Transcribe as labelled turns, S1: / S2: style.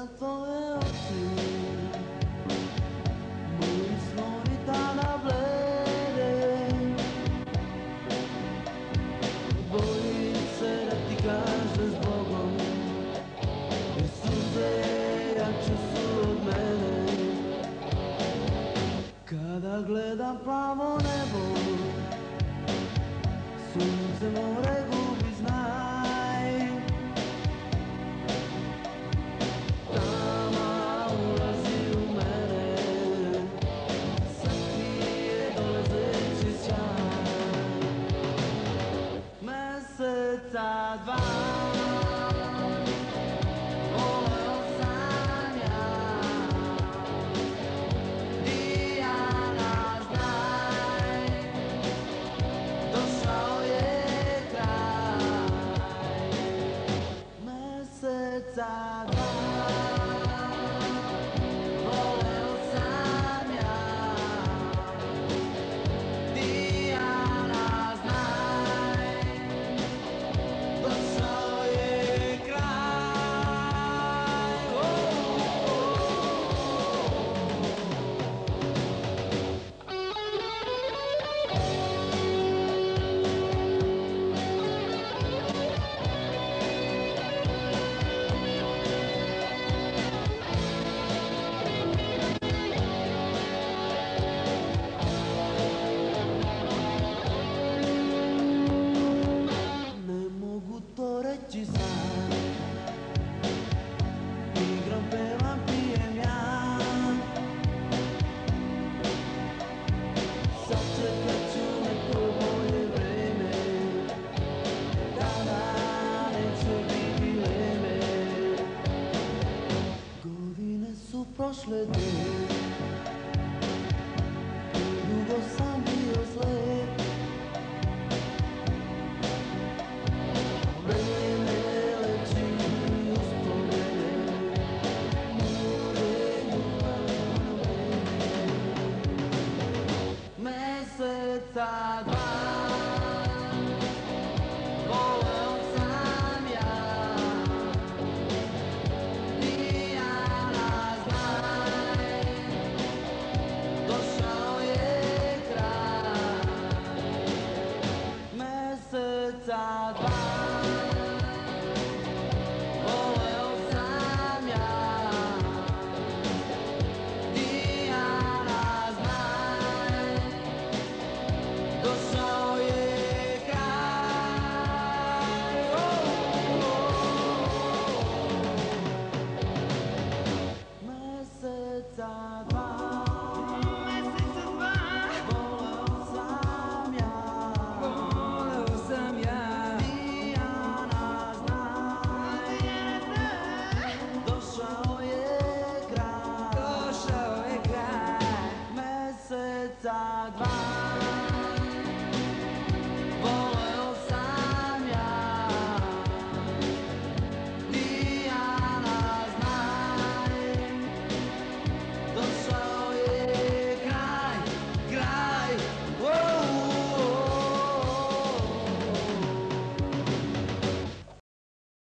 S1: gledam tvoje oči, moji snovi tada blede. Bojim se da ti kažem zbogom, jer suze jače su od mene. Kada gledam plavo nebo, sunce more gubi znaj. Tama ulazi u mene, sakrije dolazeći sjaj. Meseca dva voleo sam ja, Dijana znaj, došao je kraj. Meseca dva voleo sam ja, Dijana znaj, došao je kraj. Ne mogu to reći sam, igram, pevam, pijem ja. Sačekat ću neko bolje vreme, kada neće biti leme. Godine su prošle dve,